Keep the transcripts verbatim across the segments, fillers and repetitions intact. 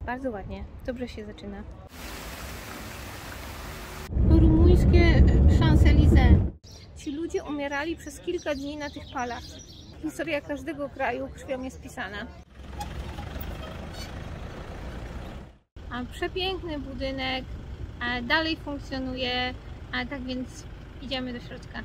Bardzo ładnie, dobrze się zaczyna. Rumuńskie Champs-Élysées. Ci ludzie umierali przez kilka dni na tych palach. Historia każdego kraju krwią jest pisana. A przepiękny budynek, a dalej funkcjonuje, a tak więc idziemy do środka.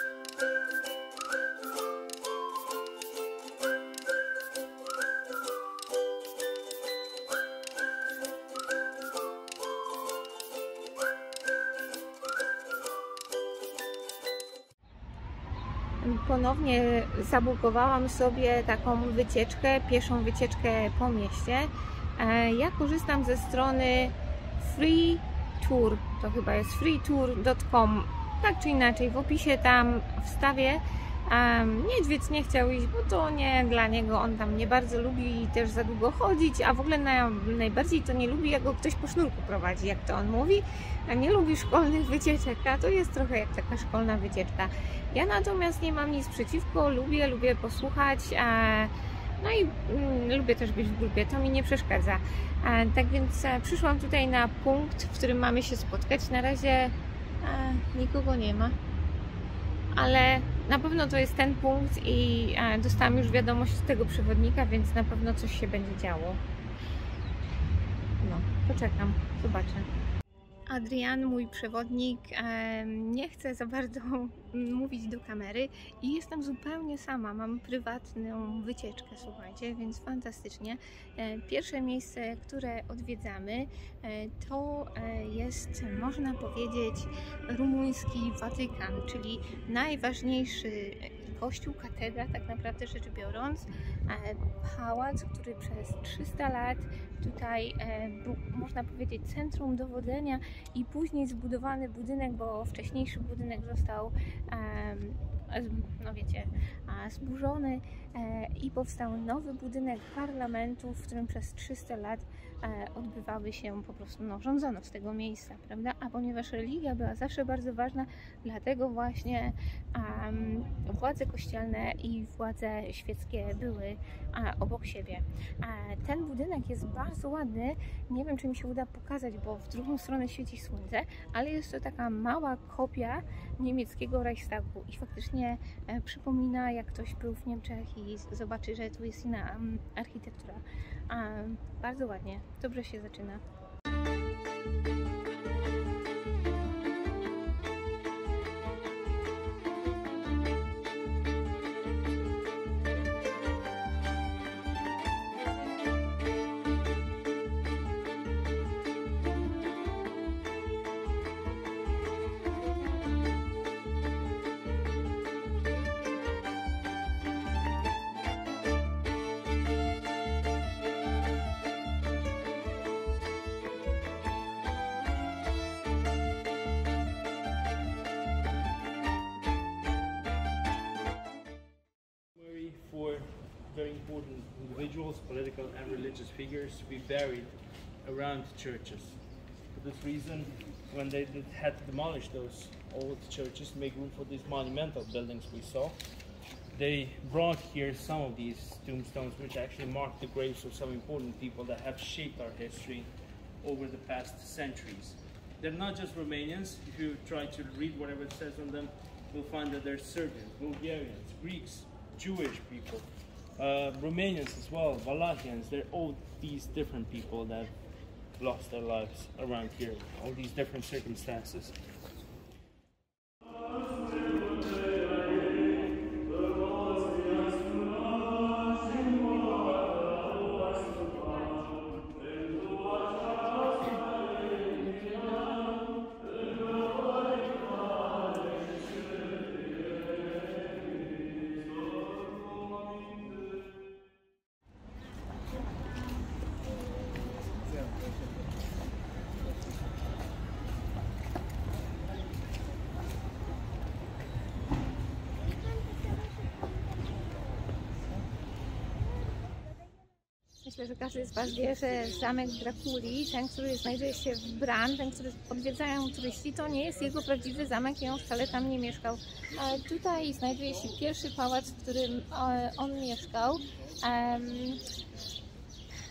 Ponownie zabukowałam sobie taką wycieczkę, pieszą wycieczkę po mieście. Ja korzystam ze strony Free Tour, to chyba jest free tour kropka com. Tak czy inaczej, w opisie tam wstawię. Niedźwiedź nie chciał iść, bo to nie dla niego, on tam nie bardzo lubi też za długo chodzić, a w ogóle na, najbardziej to nie lubi, jak go ktoś po sznurku prowadzi, jak to on mówi. Nie lubi szkolnych wycieczek, a to jest trochę jak taka szkolna wycieczka. Ja natomiast nie mam nic przeciwko, lubię, lubię posłuchać, no i mm, lubię też być w grupie, to mi nie przeszkadza. Tak więc przyszłam tutaj na punkt, w którym mamy się spotkać. Na razie nikogo nie ma, ale na pewno to jest ten punkt i dostałam już wiadomość z tego przewodnika, więc na pewno coś się będzie działo. No, poczekam, zobaczę. Adrian, mój przewodnik, nie chce za bardzo mówić do kamery i jestem zupełnie sama. Mam prywatną wycieczkę, słuchajcie, więc fantastycznie. Pierwsze miejsce, które odwiedzamy, to jest, można powiedzieć, rumuński Watykan, czyli najważniejszy kościół, katedra, tak naprawdę rzecz biorąc, pałac, który przez trzysta lat tutaj był, można powiedzieć, centrum dowodzenia i później zbudowany budynek, bo wcześniejszy budynek został, no wiecie, zburzony i powstał nowy budynek parlamentu, w którym przez trzysta lat odbywały się po prostu, no, rządzono z tego miejsca, prawda? A ponieważ religia była zawsze bardzo ważna, dlatego właśnie um, władze kościelne i władze świeckie były a, obok siebie. A ten budynek jest bardzo ładny, nie wiem, czy mi się uda pokazać, bo w drugą stronę świeci słońce, ale jest to taka mała kopia niemieckiego Reichstagu i faktycznie e, przypomina, jak ktoś był w Niemczech i zobaczy, że tu jest inna um, architektura. A, bardzo ładnie, dobrze się zaczyna. Very important individuals, political and religious figures, to be buried around churches. For this reason, when they did, had to demolish those old churches to make room for these monumental buildings we saw, they brought here some of these tombstones which actually mark the graves of some important people that have shaped our history over the past centuries. They're not just Romanians. If you try to read whatever it says on them, you'll find that they're Serbians, Bulgarians, Greeks, Jewish people, Uh, Romanians as well, Wallachians. They're all these different people that lost their lives around here, all these different circumstances. Myślę, że każdy z Was wie, że zamek Drakuli, ten, który znajduje się w Bran, ten, który odwiedzają turyści, to nie jest jego prawdziwy zamek i on wcale tam nie mieszkał. Tutaj znajduje się pierwszy pałac, w którym on mieszkał.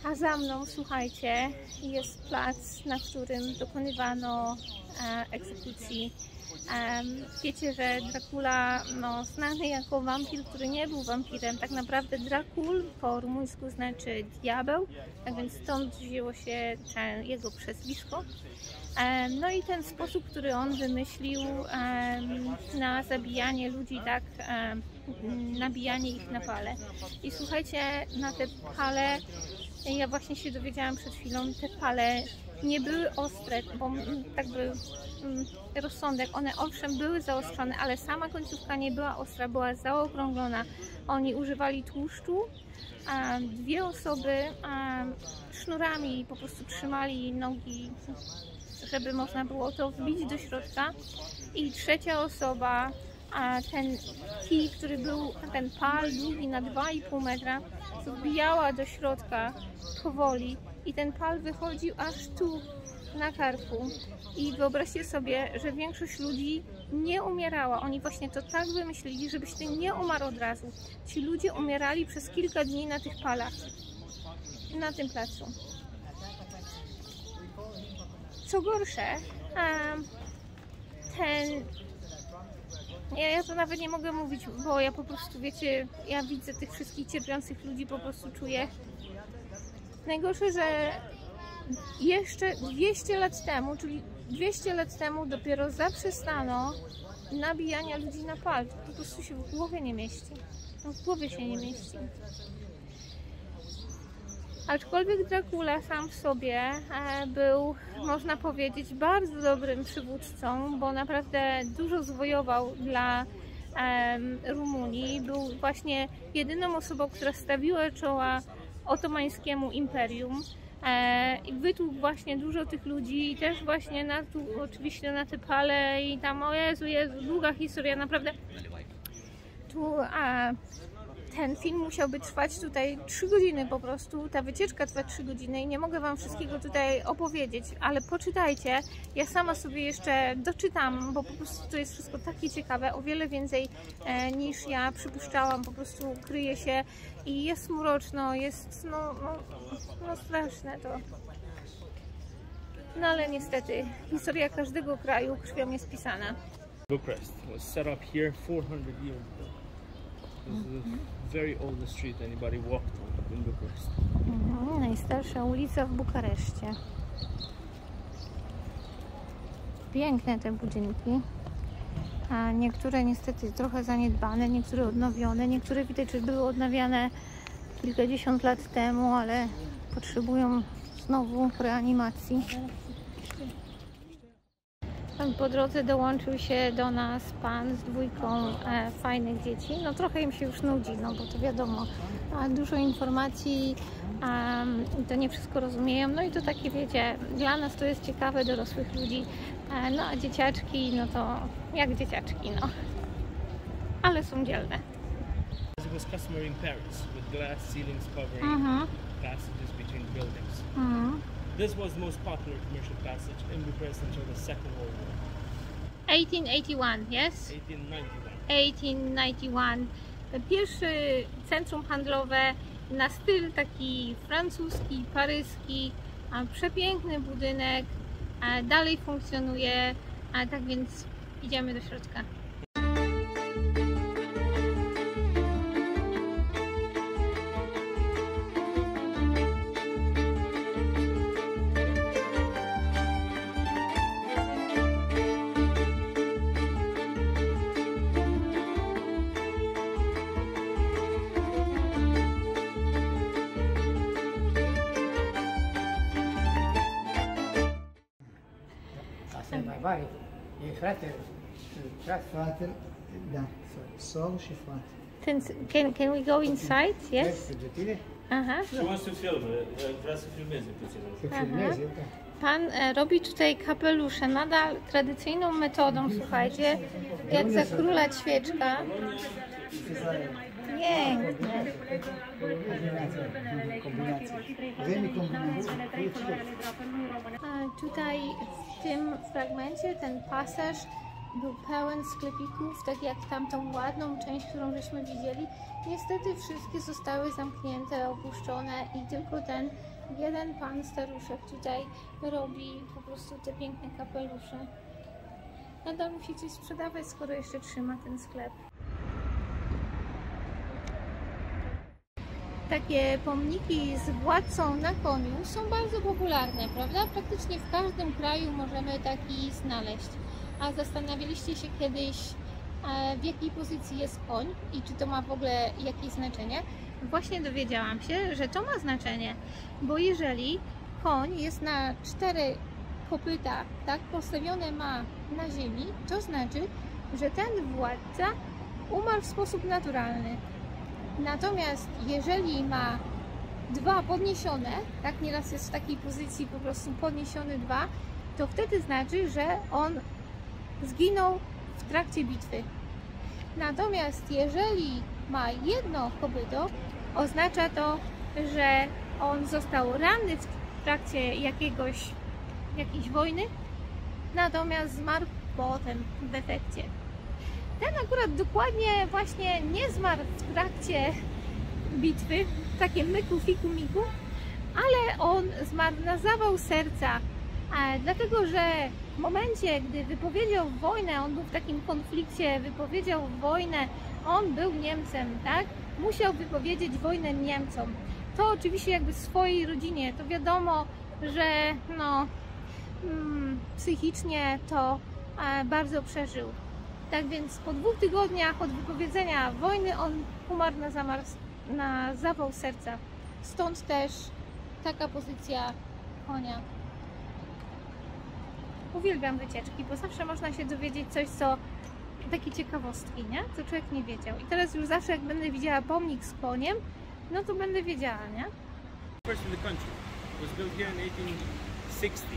A za mną, słuchajcie, jest plac, na którym dokonywano e, egzekucji. E, wiecie, że Dracula, no, znany jako wampir, który nie był wampirem, tak naprawdę Dracul po rumuńsku znaczy diabeł, tak więc stąd wzięło się ten, jego przezwisko. E, no i ten sposób, który on wymyślił e, na zabijanie ludzi, tak, e, nabijanie ich na pale. I słuchajcie, na te pale, ja właśnie się dowiedziałam przed chwilą, te pale nie były ostre, bo tak by mm, rozsądek, one owszem były zaostrzone, ale sama końcówka nie była ostra, była zaokrąglona. Oni używali tłuszczu, a dwie osoby a, sznurami po prostu trzymali nogi, żeby można było to wbić do środka, i trzecia osoba, a ten kij, który był, ten pal długi na dwa i pół metra, wbijała do środka powoli i ten pal wychodził aż tu na karku. I wyobraźcie sobie, że większość ludzi nie umierała. Oni właśnie to tak wymyślili, żebyś ty nie umarł od razu. Ci ludzie umierali przez kilka dni na tych palach, na tym placu. Co gorsze, ten... Ja, ja to nawet nie mogę mówić, bo ja po prostu, wiecie, ja widzę tych wszystkich cierpiących ludzi, po prostu czuję. Najgorsze, że jeszcze dwieście lat temu, czyli dwieście lat temu dopiero zaprzestano nabijania ludzi na pal. To po prostu się w głowie nie mieści. No, w głowie się nie mieści. Aczkolwiek Dracula sam w sobie był, można powiedzieć, bardzo dobrym przywódcą, bo naprawdę dużo zwojował dla um, Rumunii. Był właśnie jedyną osobą, która stawiła czoła otomańskiemu imperium. E, I wytłukł właśnie dużo tych ludzi i też właśnie na tu, oczywiście na te pale i tam, o Jezu, Jezu, długa historia, naprawdę. Tu a, ten film musiałby trwać tutaj trzy godziny po prostu, ta wycieczka trwa trzy godziny i nie mogę wam wszystkiego tutaj opowiedzieć, ale poczytajcie, ja sama sobie jeszcze doczytam, bo po prostu to jest wszystko takie ciekawe, o wiele więcej e, niż ja przypuszczałam, po prostu kryje się i jest mroczno, jest no, no, no straszne to. No ale niestety, historia każdego kraju krwią jest pisana. Bucharest was set up here four hundred years ago. This is the very oldest street anybody walked on in Bucharest. Mhm, najstarsza ulica w Bukareszcie. Piękne te budynki. A niektóre niestety trochę zaniedbane, niektóre odnowione, niektóre widać, że były odnawiane kilkadziesiąt lat temu, ale potrzebują znowu reanimacji. Po drodze dołączył się do nas pan z dwójką e, fajnych dzieci. No trochę im się już nudzi, no bo to wiadomo, a dużo informacji, um, to nie wszystko rozumieją. No i to takie, wiecie, dla nas to jest ciekawe, dorosłych ludzi. E, no a dzieciaczki, no to jak dzieciaczki, no. Ale są dzielne. It was customary in Paris with glass ceilings covering Mhm. passages between buildings. Mhm. This was the most popular commercial passage in Bucharest until the Second World War. eighteen eighty-one, yes? eighteen ninety-one. eighteen ninety-one. Pierwsze centrum handlowe na styl taki francuski, paryski, a przepiękny budynek, a dalej funkcjonuje, a tak więc idziemy do środka. Vari, e frate, frate. Frate, da, sorry și frate. Ten, can, can we go inside? Yes? Pregătire? Aha. She wants to film, vrea să filmeze puțin. Să filmezi, da. Pan e, robi tutaj kapelusze nadal tradycyjną metodą, słuchajcie, jak za króla ćwieczka. Piękne. Kombinacja. Wiemy kombinację. A tutaj w tym fragmencie ten pasaż był pełen sklepików, tak jak tamtą ładną część, którą żeśmy widzieli. Niestety wszystkie zostały zamknięte, opuszczone i tylko ten jeden pan staruszek tutaj robi po prostu te piękne kapelusze. Nadal musi coś sprzedawać, skoro jeszcze trzyma ten sklep. Takie pomniki z władcą na koniu są bardzo popularne, prawda? Praktycznie w każdym kraju możemy taki znaleźć. A zastanawialiście się kiedyś, w jakiej pozycji jest koń i czy to ma w ogóle jakieś znaczenie? Właśnie dowiedziałam się, że to ma znaczenie, bo jeżeli koń jest na cztery kopyta, tak, postawione ma na ziemi, to znaczy, że ten władca umarł w sposób naturalny. Natomiast jeżeli ma dwa podniesione, tak, nieraz jest w takiej pozycji po prostu podniesiony dwa, to wtedy znaczy, że on zginął w trakcie bitwy. Natomiast jeżeli ma jedno kopyto, oznacza to, że on został ranny w trakcie jakiegoś, jakiejś wojny, natomiast zmarł potem w efekcie. Ten akurat dokładnie właśnie nie zmarł w trakcie bitwy, takie myku, fiku, miku, ale on zmarł na zawał serca, dlatego że w momencie, gdy wypowiedział wojnę, on był w takim konflikcie, wypowiedział wojnę, on był Niemcem, tak? Musiał wypowiedzieć wojnę Niemcom. To oczywiście jakby swojej rodzinie, to wiadomo, że no, mm, psychicznie to e, bardzo przeżył. Tak więc po dwóch tygodniach od wypowiedzenia wojny on umarł na, zamar- na zawał serca. Stąd też taka pozycja konia. Uwielbiam wycieczki, bo zawsze można się dowiedzieć coś, co takie ciekawostki, nie? Co człowiek nie wiedział. I teraz już zawsze jak będę widziała pomnik z koniem, no to będę wiedziała, nie? First in the country. It was built here in eighteen sixty.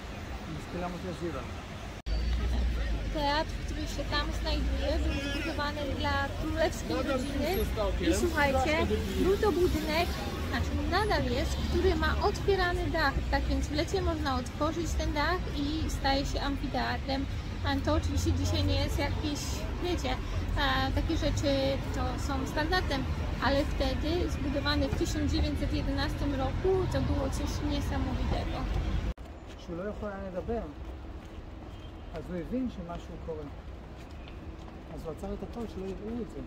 Teatr, który się tam znajduje, był zbudowany dla królewskiej rodziny i słuchajcie, był to budynek, znaczy nadal jest, który ma otwierany dach, tak więc w lecie można otworzyć ten dach i staje się amfiteatrem. To oczywiście dzisiaj nie jest jakieś, wiecie, takie rzeczy to są standardem, ale wtedy, zbudowany w tysiąc dziewięćset jedenastym roku, to było coś niesamowitego. שהוא לא יכול היה לדבר, אז הוא הבין שמשהו קורה. אז הוא עצר את הכל שלא יראו את זה.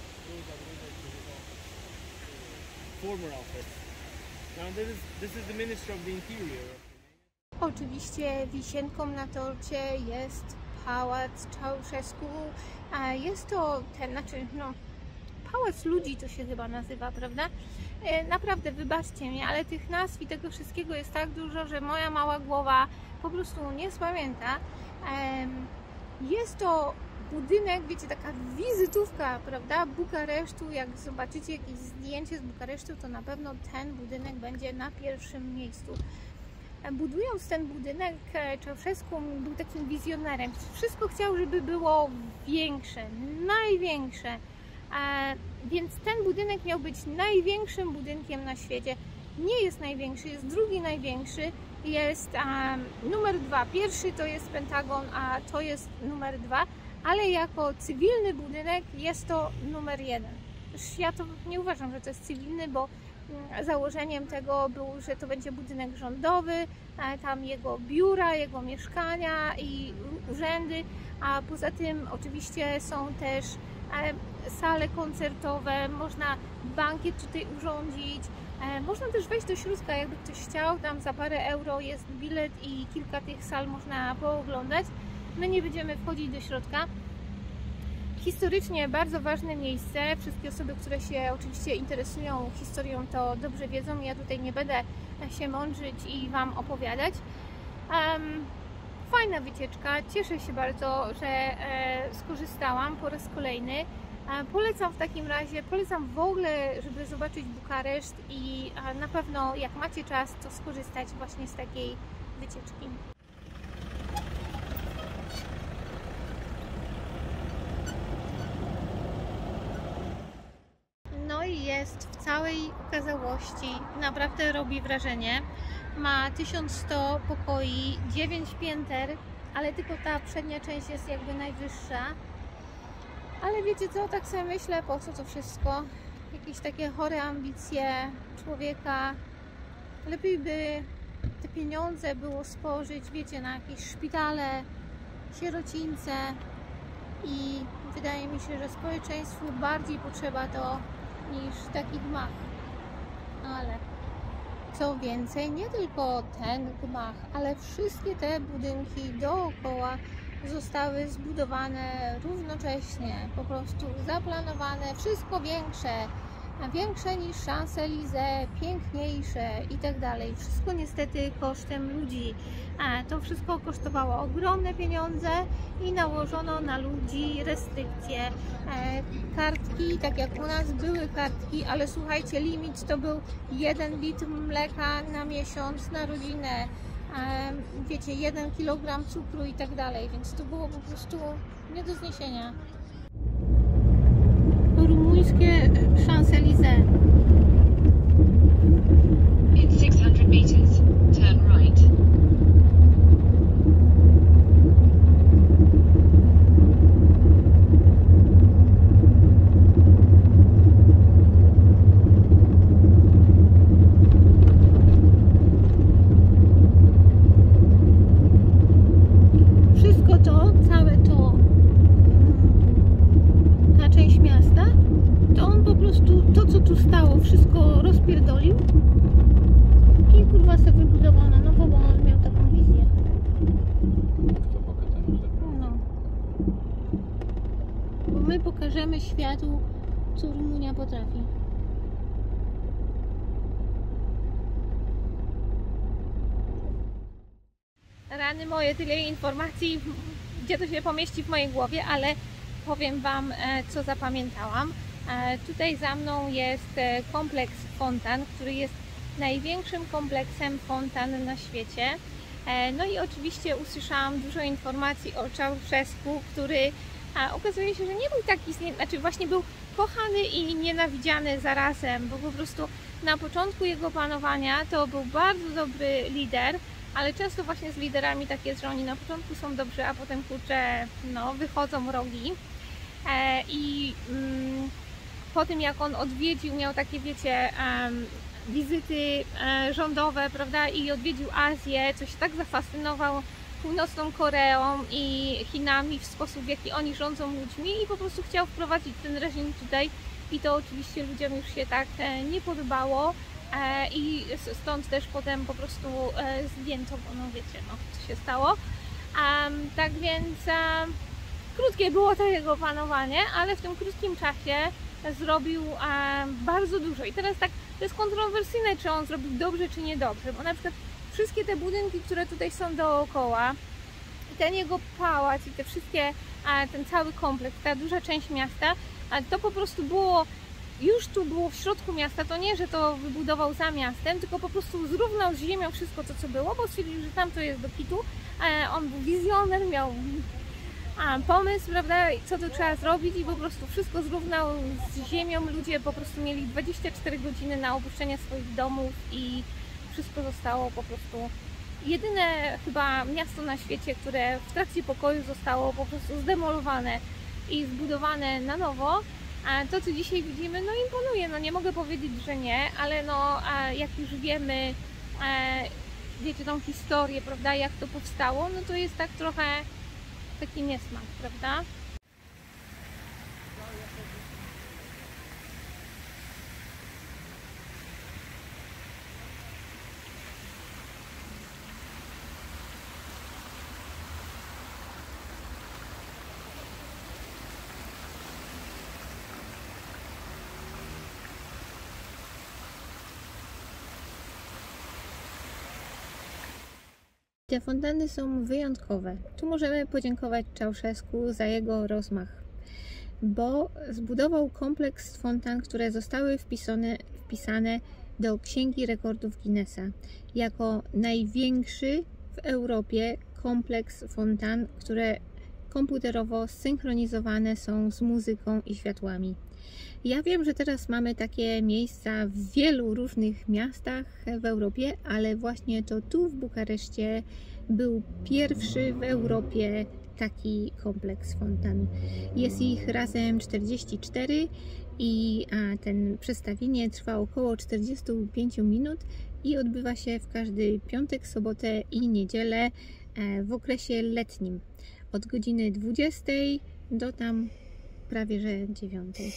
Former office. Now this is this is the Minister of the Interior. Oczywiście wisienką na torcie jest pałac Ceausescu. Jest to ten, znaczy no, pałac ludzi to się chyba nazywa, prawda? Naprawdę wybaczcie mnie, ale tych nazw i tego wszystkiego jest tak dużo, że moja mała głowa po prostu nie spamięta. Jest to budynek, wiecie, taka wizytówka, prawda, Bukaresztu. Jak zobaczycie jakieś zdjęcie z Bukaresztu, to na pewno ten budynek będzie na pierwszym miejscu. Budując ten budynek, Ceausescu był takim wizjonerem. Wszystko chciał, żeby było większe, największe. Więc ten budynek miał być największym budynkiem na świecie. Nie jest największy, jest drugi największy. Jest um, numer dwa. Pierwszy to jest Pentagon, a to jest numer dwa. Ale jako cywilny budynek jest to numer jeden. Ja to nie uważam, że to jest cywilny, bo założeniem tego było, że to będzie budynek rządowy, tam jego biura, jego mieszkania i urzędy, a poza tym oczywiście są też sale koncertowe, można bankiet tutaj urządzić, można też wejść do środka, jakby ktoś chciał, tam za parę euro jest bilet i kilka tych sal można pooglądać. My nie będziemy wchodzić do środka. Historycznie bardzo ważne miejsce. Wszystkie osoby, które się oczywiście interesują historią, to dobrze wiedzą. Ja tutaj nie będę się mądrzyć i Wam opowiadać. Um, fajna wycieczka. Cieszę się bardzo, że e, skorzystałam po raz kolejny. E, polecam w takim razie, polecam w ogóle, żeby zobaczyć Bukareszt i e, na pewno jak macie czas, to skorzystać właśnie z takiej wycieczki. No i jest w całej okazałości, naprawdę robi wrażenie. Ma tysiąc sto pokoi, dziewięć pięter, ale tylko ta przednia część jest jakby najwyższa. Ale wiecie co, tak sobie myślę, po co to wszystko? Jakieś takie chore ambicje człowieka. lepiej by te pieniądze było spożyć, wiecie, na jakieś szpitale, sierocińce i wydaje mi się, że społeczeństwu bardziej potrzeba to niż taki gmach. Ale co więcej, nie tylko ten gmach, ale wszystkie te budynki dookoła zostały zbudowane równocześnie, po prostu zaplanowane, wszystko większe, większe niż Champs-Élysées, piękniejsze i tak dalej. Wszystko niestety kosztem ludzi. To wszystko kosztowało ogromne pieniądze i nałożono na ludzi restrykcje. Kartki, tak jak u nas były kartki, ale słuchajcie, limit to był jeden litr mleka na miesiąc, na rodzinę. Wiecie, jeden kilogram cukru i tak dalej, więc to było po prostu nie do zniesienia. Rumuńskie Champs-Élysées. In six hundred meters, turn right. Wszystko to, całe to, ta część miasta, to on po prostu, to co tu stało, wszystko rozpierdolił i kurwa sobie wybudował na nowo, bo on miał taką wizję. No. Bo my pokażemy światu, co Rumunia potrafi. Rany moje, tyle informacji, gdzie to się pomieści w mojej głowie, ale powiem Wam, co zapamiętałam. Tutaj za mną jest kompleks fontan, który jest największym kompleksem fontan na świecie. No i oczywiście usłyszałam dużo informacji o Ceausescu, który okazuje się, że nie był taki, znaczy właśnie był kochany i nienawidziany zarazem, bo po prostu na początku jego panowania to był bardzo dobry lider, ale często właśnie z liderami tak jest, że oni na początku są dobrzy, a potem kurczę, no wychodzą rogi. E, I mm, po tym jak on odwiedził, miał takie wiecie, um, wizyty e, rządowe, prawda, i odwiedził Azję, coś tak zafascynował Północną Koreą i Chinami w sposób, w jaki oni rządzą ludźmi i po prostu chciał wprowadzić ten reżim tutaj i to oczywiście ludziom już się tak e, nie podobało. I stąd też potem po prostu zdjęto, bo no wiecie, no co się stało. Um, tak więc um, krótkie było to jego panowanie, ale w tym krótkim czasie zrobił um, bardzo dużo. I teraz tak, to jest kontrowersyjne, czy on zrobił dobrze, czy niedobrze, bo na przykład wszystkie te budynki, które tutaj są dookoła, ten jego pałac i te wszystkie, ten cały kompleks, ta duża część miasta, to po prostu było już tu było w środku miasta, to nie, że to wybudował za miastem, tylko po prostu zrównał z ziemią wszystko to, co było, bo stwierdził, że tam to jest do kitu. On był wizjoner, miał pomysł, prawda, co to trzeba zrobić i po prostu wszystko zrównał z ziemią. Ludzie po prostu mieli dwadzieścia cztery godziny na opuszczenie swoich domów i wszystko zostało po prostu... Jedyne chyba miasto na świecie, które w trakcie pokoju zostało po prostu zdemolowane i zbudowane na nowo. A to, co dzisiaj widzimy, no imponuje, no nie mogę powiedzieć, że nie, ale no jak już wiemy, wiecie, tą historię, prawda, jak to powstało, no to jest tak trochę taki niesmak, prawda? Te fontanny są wyjątkowe. Tu możemy podziękować Ceausescu za jego rozmach, bo zbudował kompleks fontan, które zostały wpisane, wpisane do Księgi Rekordów Guinnessa jako największy w Europie kompleks fontan, które komputerowo synchronizowane są z muzyką i światłami. Ja wiem, że teraz mamy takie miejsca w wielu różnych miastach w Europie, ale właśnie to tu w Bukareszcie był pierwszy w Europie taki kompleks fontan. Jest ich razem czterdzieści cztery i a, ten przestawienie trwa około czterdzieści pięć minut i odbywa się w każdy piątek, sobotę i niedzielę e, w okresie letnim od godziny dwudziestej do tam prawie że dziewiątej.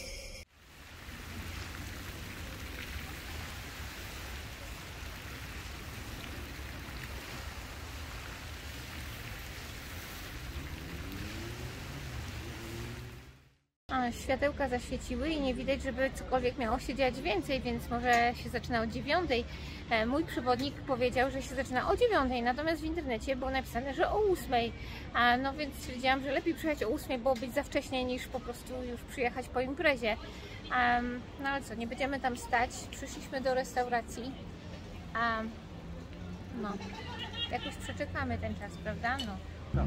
A, światełka zaświeciły i nie widać, żeby cokolwiek miało się dziać więcej, więc może się zaczyna o dziewiątej. E, mój przewodnik powiedział, że się zaczyna o dziewiątej, natomiast w internecie było napisane, że o ósmej. A, no więc stwierdziłam, że lepiej przyjechać o ósmej, bo być za wcześnie niż po prostu już przyjechać po imprezie. Um, no ale co, nie będziemy tam stać. Przyszliśmy do restauracji. Um, no, jakoś przeczekamy ten czas, prawda? No.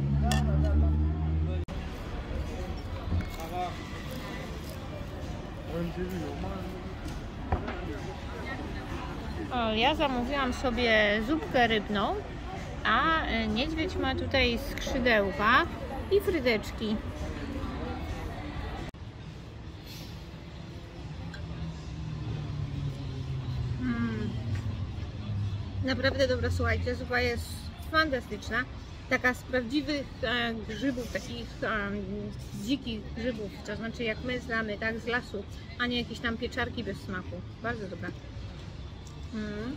O, ja zamówiłam sobie zupkę rybną, a niedźwiedź ma tutaj skrzydełka i frydeczki. Mm. Naprawdę dobra, słuchajcie, zupa jest fantastyczna. Taka z prawdziwych e, grzybów, takich e, dzikich grzybów, to znaczy jak my znamy, tak, z lasu, a nie jakieś tam pieczarki bez smaku. Bardzo dobra. Mm.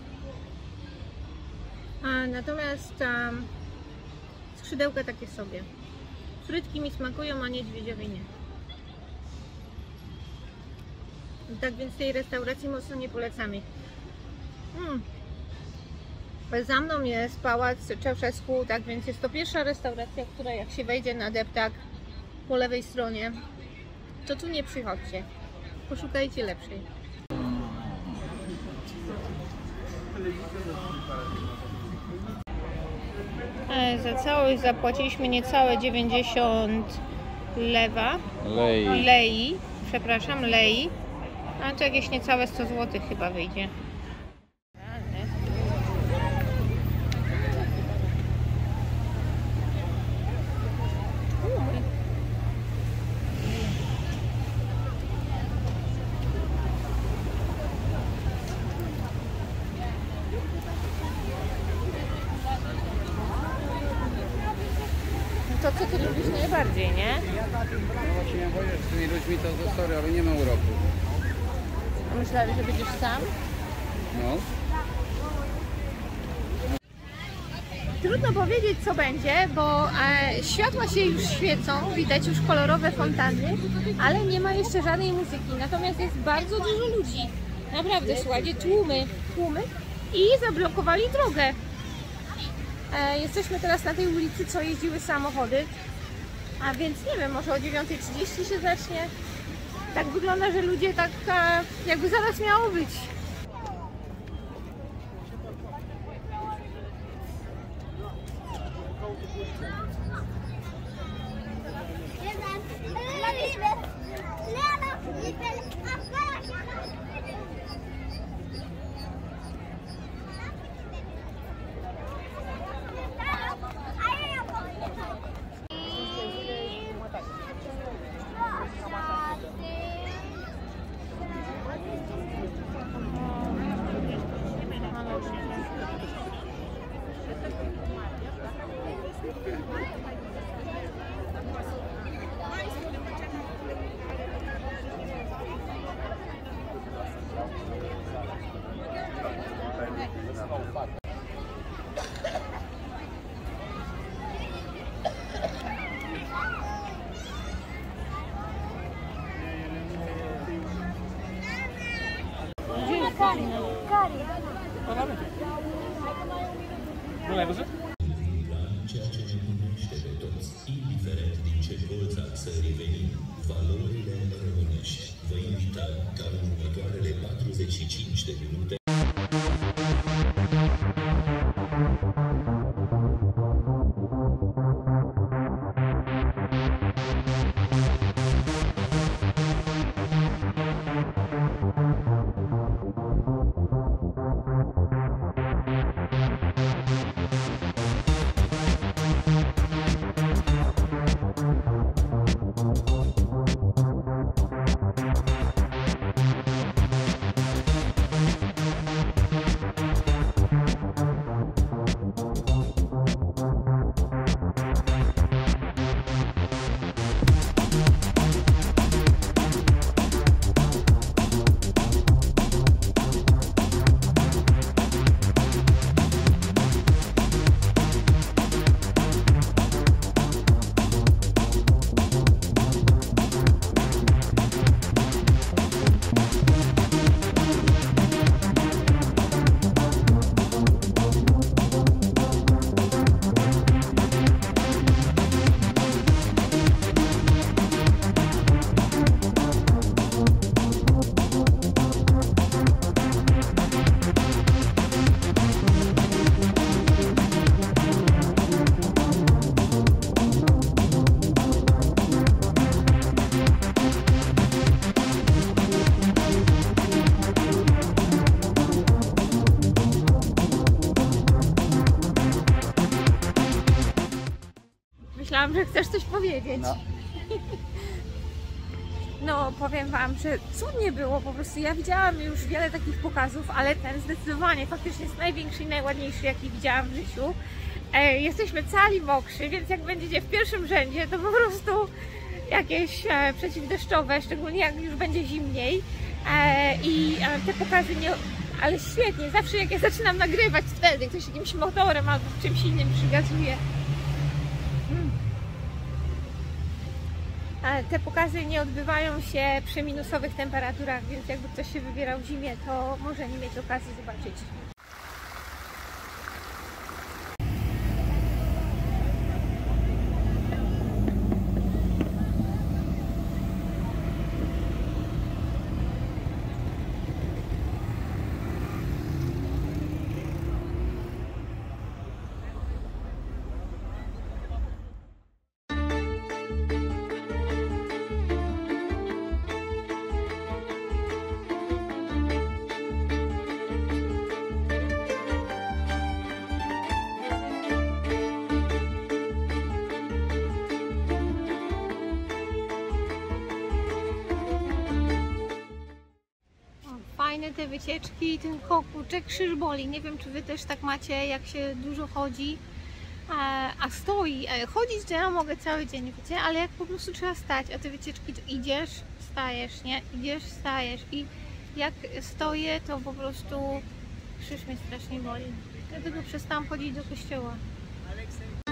A, natomiast e, skrzydełka takie sobie. Frytki mi smakują, a niedźwiedziowi nie. Tak więc tej restauracji mocno nie polecamy. Mm. Za mną jest pałac Ceausescu, tak więc jest to pierwsza restauracja, która jak się wejdzie na deptak po lewej stronie, to tu nie przychodźcie. Poszukajcie lepszej. Za całość zapłaciliśmy niecałe dziewięćdziesiąt lewa. Lei. Lei, przepraszam, lei. A to jakieś niecałe sto złotych chyba wyjdzie. To co ty lubisz najbardziej, nie? No właśnie ja boję, że z tymi ludźmi to, to sorry, ale nie ma uroku. Myślałeś, że będziesz sam? No. Trudno powiedzieć, co będzie, bo e, światła się już świecą, widać już kolorowe fontanny, ale nie ma jeszcze żadnej muzyki. Natomiast jest bardzo dużo ludzi. Naprawdę, słuchajcie, tłumy, tłumy i zablokowali drogę. E, jesteśmy teraz na tej ulicy, co jeździły samochody, a więc nie wiem, może o dziewiątej trzydzieści się zacznie. Tak wygląda, że ludzie tak e, jakby zaraz miało być. Ceea ce ne unește pe toți, indiferent din ce colț al țării venim, valorile românești. Vă invităm ca în următoarele patruzeci și cinci de minute myślałam, że chcesz coś powiedzieć. No. No, powiem Wam, że cudnie było, po prostu ja widziałam już wiele takich pokazów, ale ten zdecydowanie faktycznie jest największy i najładniejszy, jaki widziałam w życiu. E, jesteśmy cali mokrzy, więc jak będziecie w pierwszym rzędzie, to po prostu jakieś e, przeciwdeszczowe, szczególnie jak już będzie zimniej. E, I e, te pokazy nie... Ale świetnie, zawsze jak ja zaczynam nagrywać wtedy, ktoś jakimś motorem albo czymś innym przygazuje. Hmm. Te pokazy nie odbywają się przy minusowych temperaturach, więc jakby ktoś się wybierał w zimie, to może nie mieć okazji zobaczyć. Fajne te wycieczki, ten kurczę, krzyż boli. Nie wiem, czy Wy też tak macie, jak się dużo chodzi, a, a stoi. Chodzić to ja mogę cały dzień, wiecie, ale jak po prostu trzeba stać, a te wycieczki to idziesz, stajesz, nie? Idziesz, stajesz i jak stoję, to po prostu krzyż mnie strasznie boli. Dlatego przestałam chodzić do kościoła.